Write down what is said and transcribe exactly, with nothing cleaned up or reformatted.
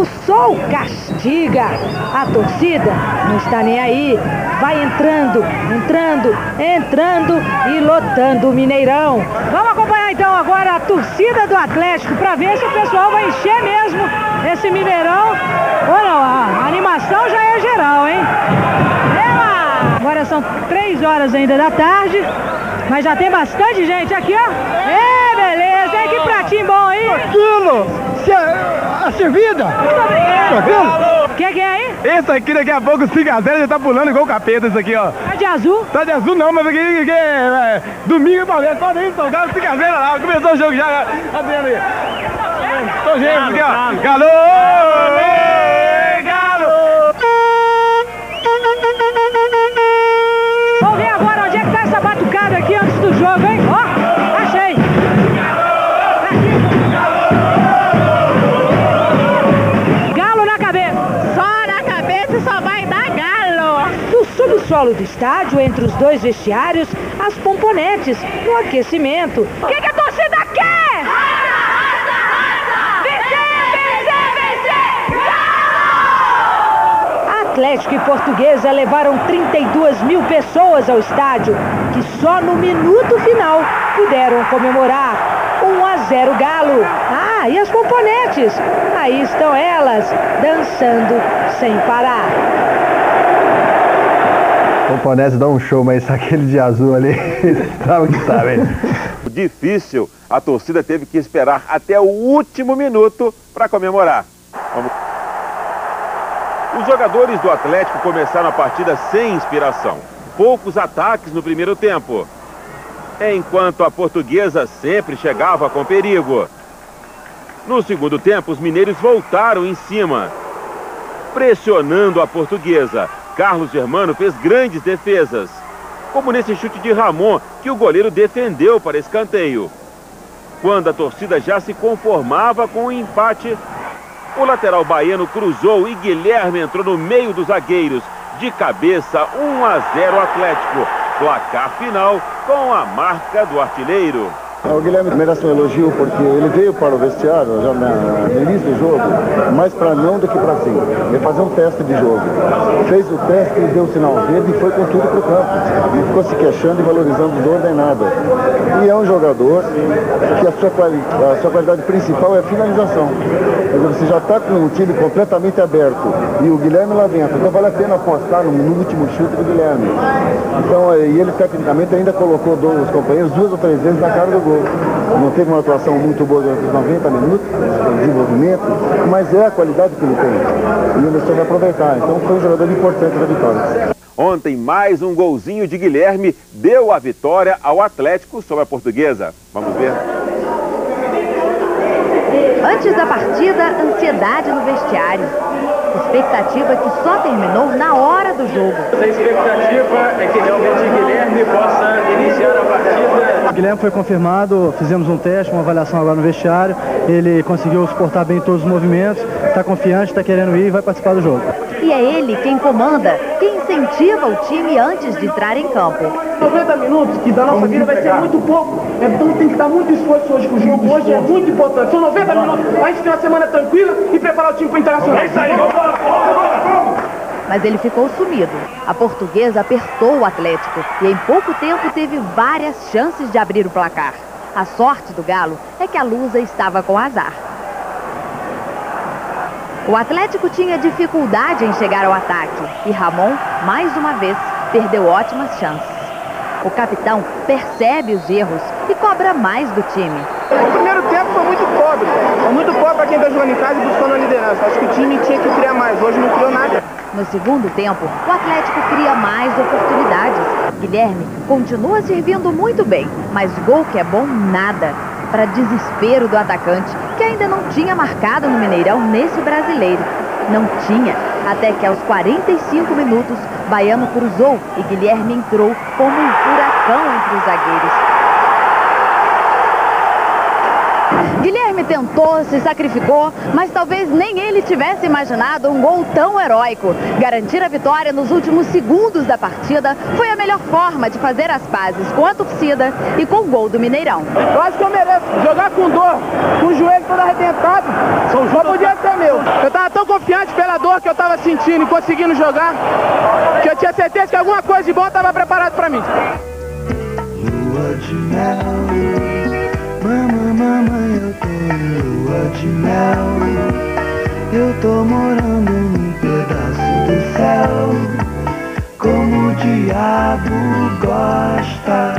sol castiga. A torcida não está nem aí. Vai entrando, entrando, entrando e lotando o Mineirão. Vamos acompanhar então agora a torcida do Atlético para ver se o pessoal vai encher mesmo esse Mineirão. Ou não, a animação já é geral, hein? Ela! Agora são três horas ainda da tarde, mas já tem bastante gente aqui, ó. É, beleza, hein? Que pratinho bom aí. Aquilo! A servida! Muito obrigado. Tranquilo? O que, que é aí? Esse aqui daqui a pouco, cinco a zero, já tá pulando igual o capeta, isso aqui, ó. Tá de azul? Tá de azul não, mas aqui, aqui é, domingo e Palmeiras, pode ir, soltar o cinco a zero lá, começou o jogo já, tá vendo aí. Tô gente, aqui, ó. Galo! Galo! Vamos ver agora onde é que tá essa batucada aqui antes do jogo, hein? Ó, achei! Galo na cabeça! Só na cabeça e só vai dar galo! No subsolo do estádio, entre os dois vestiários, as pomponetes no aquecimento. O que, que a torcida quer? Vencer, vencer, vencer! Atlético e Portuguesa levaram trinta e duas mil pessoas ao estádio, que só no minuto final puderam comemorar. um a zero Galo. Ah, e as pomponetes? Aí estão elas, dançando sem parar. Pomponete dá um show, mas aquele de azul ali, tá o que tá, velho. Difícil, a torcida teve que esperar até o último minuto para comemorar. Vamos... Os jogadores do Atlético começaram a partida sem inspiração. Poucos ataques no primeiro tempo, enquanto a Portuguesa sempre chegava com perigo. No segundo tempo, os mineiros voltaram em cima, pressionando a Portuguesa. Carlos Germano fez grandes defesas, como nesse chute de Ramon, que o goleiro defendeu para escanteio. Quando a torcida já se conformava com o empate, o lateral baiano cruzou e Guilherme entrou no meio dos zagueiros. De cabeça, um a zero Atlético. Placar final com a marca do artilheiro. O Guilherme merece um elogio porque ele veio para o vestiário já no início do jogo, mais para não do que para sim. Ele fazer um teste de jogo. Fez o teste, deu o sinal verde e foi com tudo para o campo. E ficou se queixando e valorizando desordenada. E é um jogador que a sua, quali a sua qualidade principal é a finalização. Quer dizer, você já está com um time completamente aberto e o Guilherme lá dentro. Então vale a pena apostar no, no último chute do Guilherme. Então, e ele tecnicamente ainda colocou os companheiros duas ou três vezes na cara do gol. Não teve uma atuação muito boa durante os noventa minutos, de desenvolvimento, mas é a qualidade que ele tem. E ele soube aproveitar. Então foi um jogador importante da vitória. Ontem, mais um golzinho de Guilherme deu a vitória ao Atlético sobre a Portuguesa. Vamos ver. Antes da partida, ansiedade no vestiário. Expectativa que só terminou na hora do jogo. A expectativa é que realmente Guilherme possa iniciar a partida. O Guilherme foi confirmado, fizemos um teste, uma avaliação agora no vestiário. Ele conseguiu suportar bem todos os movimentos, está confiante, está querendo ir e vai participar do jogo. E é ele quem comanda, quem incentiva o time antes de entrar em campo. noventa minutos que da nossa vida vai ser muito pouco, então tem que dar muito esforço hoje, o jogo hoje é muito importante. São noventa minutos, a gente tem uma semana tranquila e preparar o time para o Internacional. É isso aí, vamos lá, mas ele ficou sumido. A Portuguesa apertou o Atlético e em pouco tempo teve várias chances de abrir o placar. A sorte do Galo é que a Lusa estava com azar. O Atlético tinha dificuldade em chegar ao ataque e Ramon, mais uma vez, perdeu ótimas chances. O capitão percebe os erros e cobra mais do time. O primeiro tempo foi muito pobre, foi muito pobre para quem está jogando em casa e buscando a liderança. Acho que o time tinha que criar mais, hoje não criou nada. No segundo tempo, o Atlético cria mais oportunidades. Guilherme continua servindo muito bem, mas gol que é bom, nada. Para desespero do atacante, que ainda não tinha marcado no Mineirão nesse brasileiro. Não tinha, até que aos quarenta e cinco minutos, Baiano cruzou e Guilherme entrou como um furacão entre os zagueiros. Guilherme tentou, se sacrificou, mas talvez nem ele tivesse imaginado um gol tão heróico. Garantir a vitória nos últimos segundos da partida foi a melhor forma de fazer as pazes com a torcida e com o gol do Mineirão. Eu acho que eu mereço jogar com dor, com o joelho todo arrebentado, só podia ser meu. Eu tava tão confiante pela dor que eu tava sentindo e conseguindo jogar, que eu tinha certeza que alguma coisa de bom tava preparado pra mim. Lua de mel, mamãe, mamãe, eu tô em lua de mel. Eu tô morando num pedaço do céu, como o diabo gosta.